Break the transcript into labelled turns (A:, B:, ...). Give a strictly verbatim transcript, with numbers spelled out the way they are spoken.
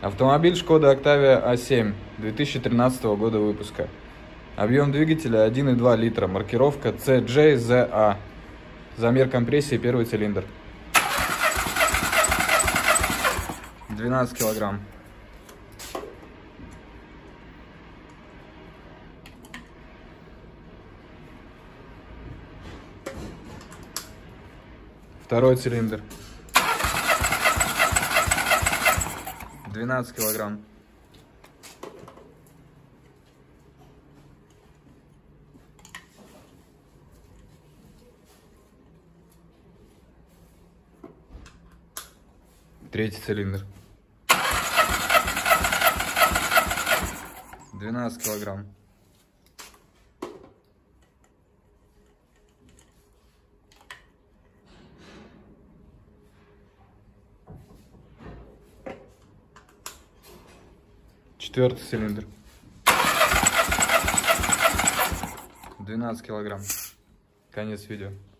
A: Автомобиль Шкода Октавия а семь две тысячи тринадцатого года выпуска. Объем двигателя один и два литра. Маркировка си джей зет а. Замер компрессии первый цилиндр. двенадцать килограмм. Второй цилиндр. двенадцать килограмм. Третий цилиндр. двенадцать килограмм. Четвертый цилиндр. двенадцать килограмм. Конец видео.